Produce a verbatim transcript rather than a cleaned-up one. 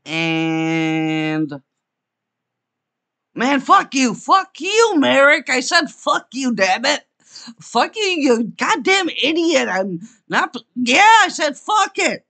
And man, fuck you, fuck you, Merrick. I said fuck you, damn it. Fuck you, you goddamn idiot. I'm not. Yeah, I said fuck it.